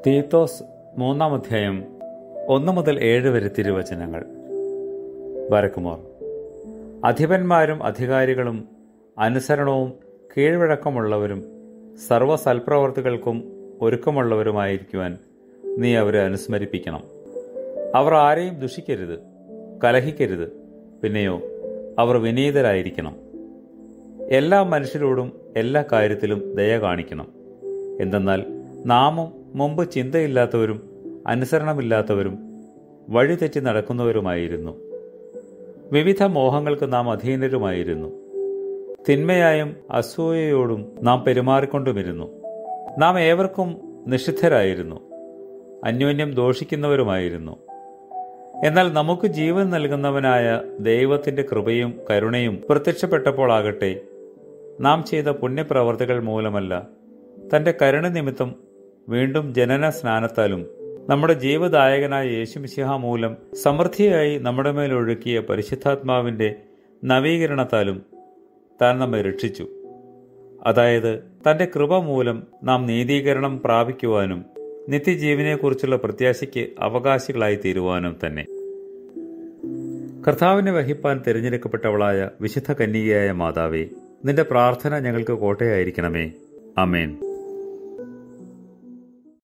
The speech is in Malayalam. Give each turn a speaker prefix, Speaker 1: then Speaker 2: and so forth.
Speaker 1: തീത്തോസ് 3-ാം അധ്യായം 1 മുതൽ 7 വരെ തിരുവചനങ്ങൾ. ബരക്കുമോർ. അധിപന്മാരും അധികാരികളും അനുസരണവും കീഴ്വഴക്കമുള്ളവരും സർവ്വ സൽപ്രവർത്തികൾക്കും ഒരുക്കമുള്ളവരുമായിരിക്കുവാൻ നീ അവരെ അനുസ്മരിപ്പിക്കണം. അവർ ആരെയും ദുഷിക്കരുത്, കലഹിക്കരുത്. പിന്നെയോ അവർ വിനീതരായിരിക്കണം. എല്ലാ മനുഷ്യരോടും എല്ലാ കാര്യത്തിലും ദയ കാണിക്കണം. എന്തെന്നാൽ നാമും മുമ്പ് ചിന്തയില്ലാത്തവരും അനുസരണമില്ലാത്തവരും വഴിതെറ്റി നടക്കുന്നവരുമായിരുന്നു. വിവിധ മോഹങ്ങൾക്ക് നാം അധീനരുമായിരുന്നു. തിന്മയായും അസൂയയോടും നാം പെരുമാറിക്കൊണ്ടുമിരുന്നു. നാം ഏവർക്കും നിഷിദ്ധരായിരുന്നു, അന്യോന്യം ദോഷിക്കുന്നവരുമായിരുന്നു. എന്നാൽ നമുക്ക് ജീവൻ നൽകുന്നവനായ ദൈവത്തിന്റെ കൃപയും കരുണയും പ്രത്യക്ഷപ്പെട്ടപ്പോൾ ആകട്ടെ, നാം ചെയ്ത പുണ്യപ്രവർത്തികൾ മൂലമല്ല, തന്റെ കരുണ നിമിത്തം വീണ്ടും ജനന സ്നാനത്താലും നമ്മുടെ ജീവദായകനായ യേശുമിശിഹ മൂലം സമൃദ്ധിയായി നമ്മുടെ മേൽ ഒഴുക്കിയ പരിശുദ്ധാത്മാവിന്റെ നവീകരണത്താലും താൻ നമ്മെ രക്ഷിച്ചു. അതായത് തന്റെ കൃപ മൂലം നാം നീതീകരണം പ്രാപിക്കുവാനും നിത്യജീവനെക്കുറിച്ചുള്ള പ്രത്യാശയ്ക്ക് അവകാശികളായി തീരുവാനും തന്നെ. കർത്താവിനെ വഹിപ്പാൻ തിരഞ്ഞെടുക്കപ്പെട്ടവളായ വിശുദ്ധ കന്യകയായ മാതാവേ, നിന്റെ പ്രാർത്ഥന ഞങ്ങൾക്ക് കോട്ടയായിരിക്കണമേ. ആമേൻ.